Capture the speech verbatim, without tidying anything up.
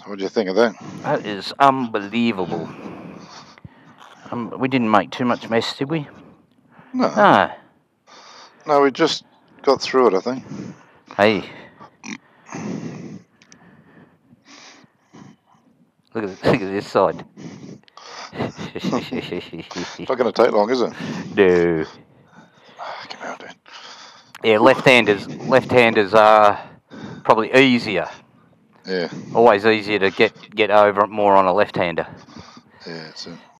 What do you think of that? That is unbelievable. Um, we didn't make too much mess, did we? No. No. No, we just got through it, I think. Hey. Look at, look at this side. It's not going to take long, is it? No. Ah, come out, dude. Yeah, left-handers, left-handers are probably easier. Yeah. Always easier to get get over it more on a left-hander. Yeah, it's a...